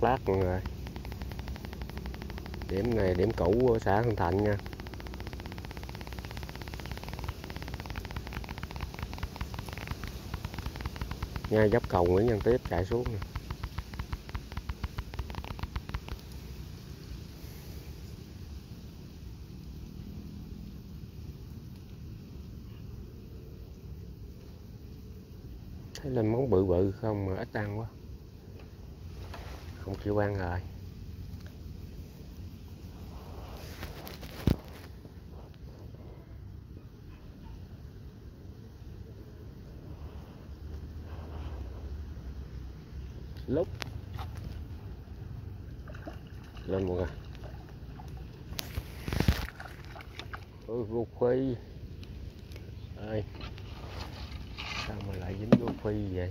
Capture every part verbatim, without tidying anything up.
Lát mọi người. Điểm này điểm cũ của xã Hưng Thạnh nha. Ngay dốc cầu Nguyễn Văn Tiếp chạy xuống nè. Thấy lên món bự bự không mà ít ăn quá, không chịu ăn rồi. Lúc lên mọi người. Ôi gô phi ơi, sao mà lại dính gô phi vậy?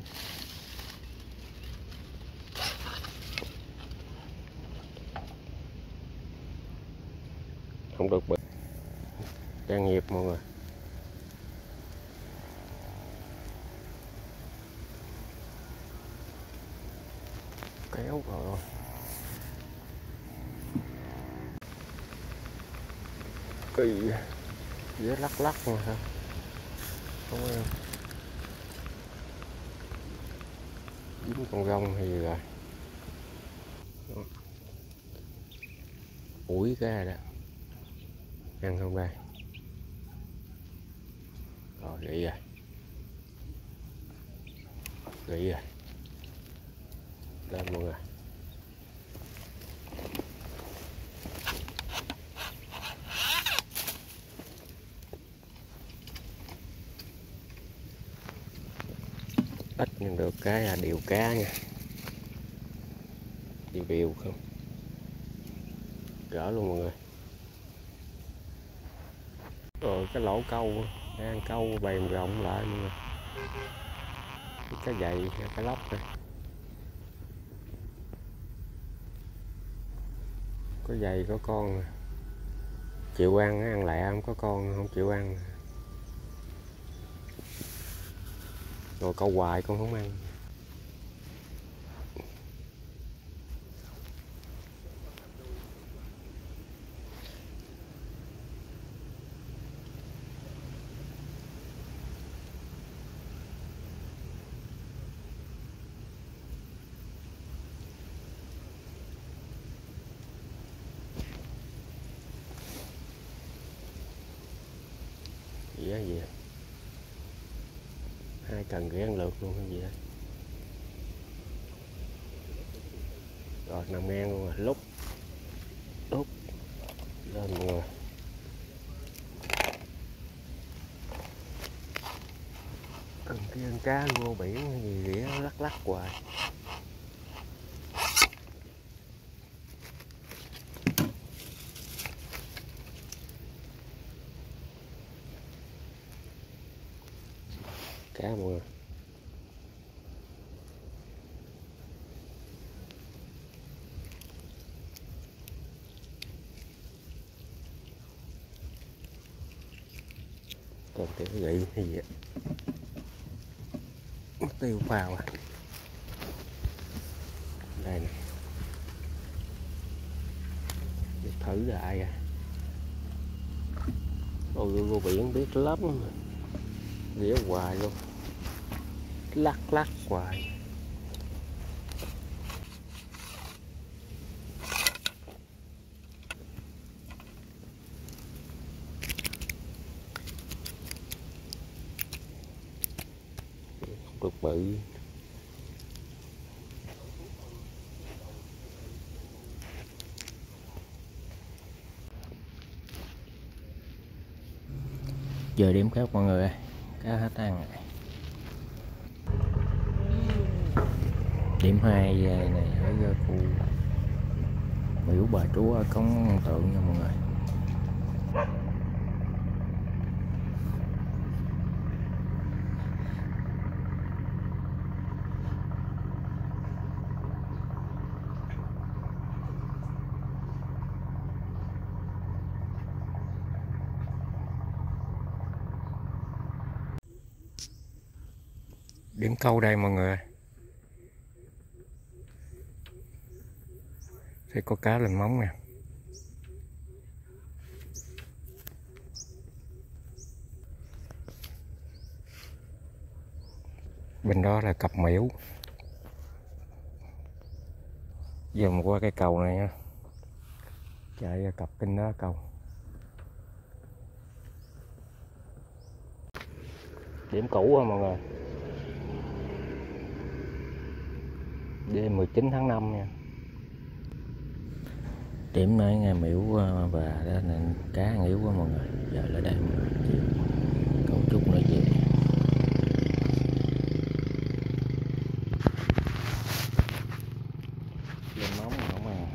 Không được bự, trang nghiệp mọi người. Kéo rồi kỳ dễ lắc lắc mà hả? Không em dính con rong hay gì rồi. Ủi ra đó, ăn không đây? Rồi gỉ rồi, gỉ rồi, lên mọi người. Ít nhưng được cái là điều cá nha, điều điều không gỡ luôn mọi người. Rồi cái lỗ câu đang câu bèn rộng lại mọi người. Cái dày cái lóc này có dày có con, chịu ăn ăn lẹ, không có con không chịu ăn. Rồi câu hoài con không ăn. Gì á gì à? Hai cần ghé ăn lượt luôn hay gì đó. Rồi nằm ngang luôn rồi, lúc lúc lên mọi người. Cần kia ăn cá vô biển hay gì ghé lắc lắc hoài. Cá mọi người. Còn cái gậy hay gì á, mất tiêu phao à. Đây nè, thử lại à. Ôi vô biển biết lắm, ghé hoài luôn, lắc lắc hoài. Được bự. Giờ điểm khác mọi người ơi, cá hết ăn rồi. Điểm hai này ở khu miễu bà Chúa ở Cống Tượng nha mọi người. Điểm câu đây mọi người. Thấy có cá lên móng nè. Bên đó là cặp miễu. Dòng qua cái cầu này nha, chạy ra cặp bên đó cầu. Điểm cũ á mọi người, đêm mười chín tháng năm nha. Điểm này nghe miễu và đó nên cá ăn yếu quá mọi người. Giờ là đây chiều, cầu chút nữa chiều. Lên móng không à.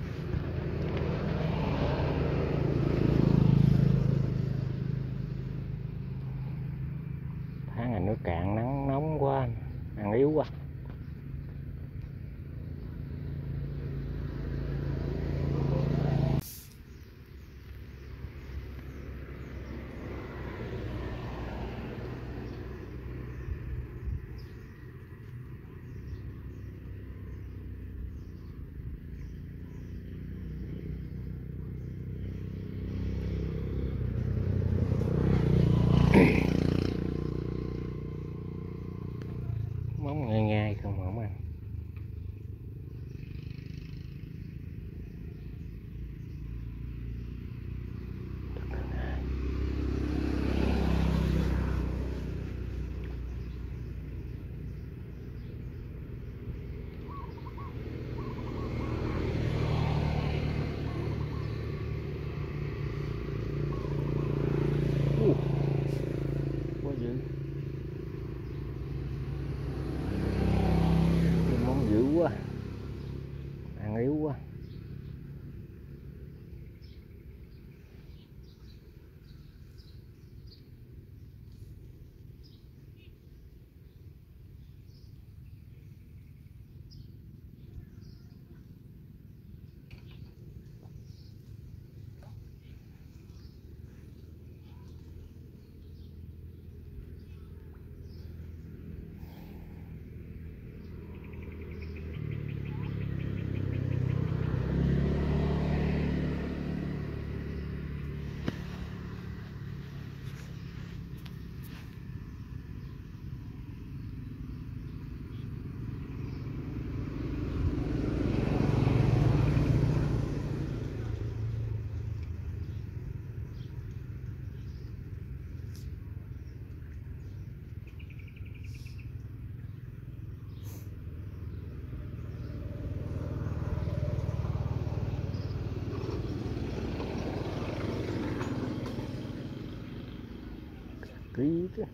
Tháng này nước cạn nắng nóng quá, ăn yếu quá. Móng ngay ngay không không ăn. Quá dữ. Cái móng dữ quá, ăn yếu quá. Ký chứ.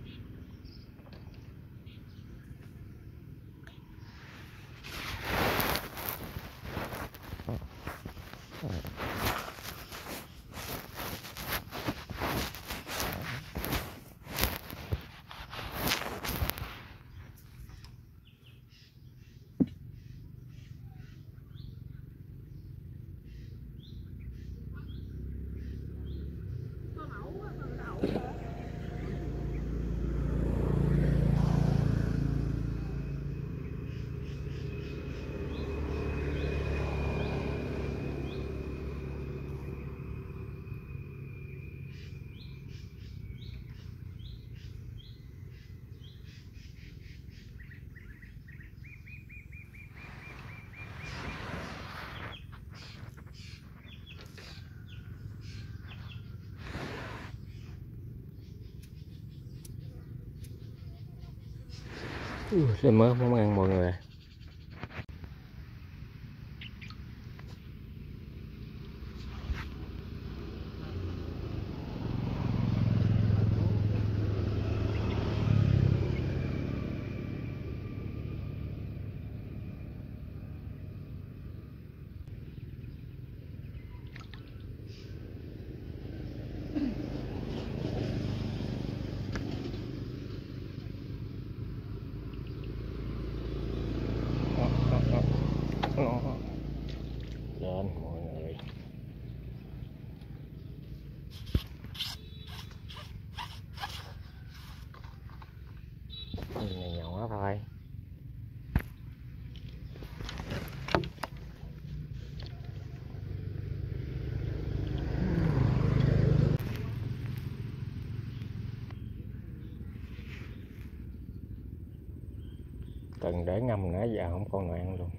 Lên mới món ăn mọi người. Lên mọi người. Cái này nhỏ thôi. cần để ngâm nãy giờ không con nào ăn luôn.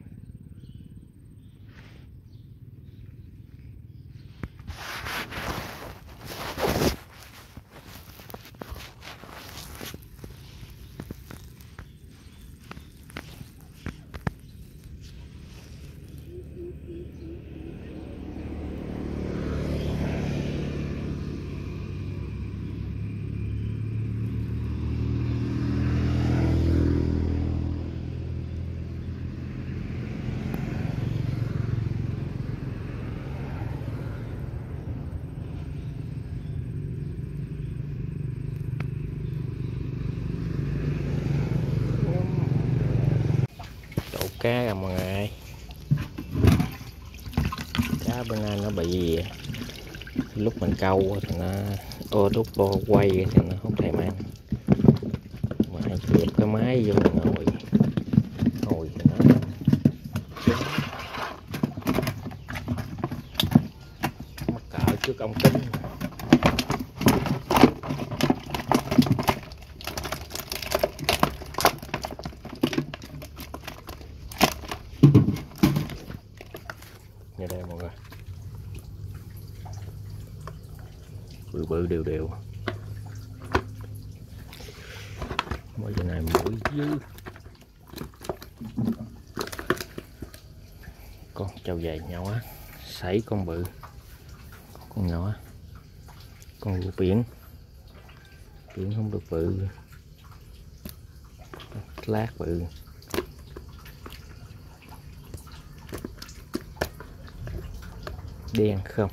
Cá à mọi người, cá bên này nó bị lúc mình câu thì nó ô lúc quay thì nó không thèm ăn, mà hay kẹp cái máy vô ngồi ngồi thì nó mắc cỡ trước ống kính. Như đây mọi người, bự bự đều đều, mỗi giờ này mũi dư. Con trâu dài nhỏ á, sảy con bự, con nhỏ, con rùa biển, biển không được bự, lát bự. Đen không.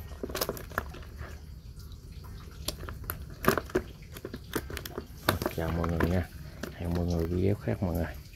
Chào mọi người nha, hẹn mọi người video khác mọi người.